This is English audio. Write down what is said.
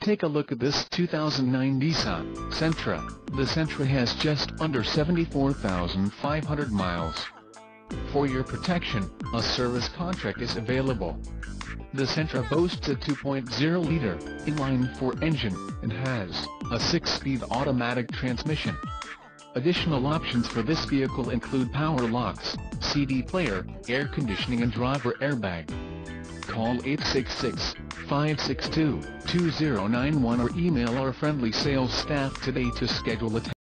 Take a look at this 2009 Nissan Sentra. The Sentra has just under 74,500 miles. For your protection, a service contract is available. The Sentra boasts a 2.0-liter inline-4 engine and has a 6-speed automatic transmission. Additional options for this vehicle include power locks, CD player, air conditioning and driver airbag. Call 866-562-2091 or email our friendly sales staff today to schedule a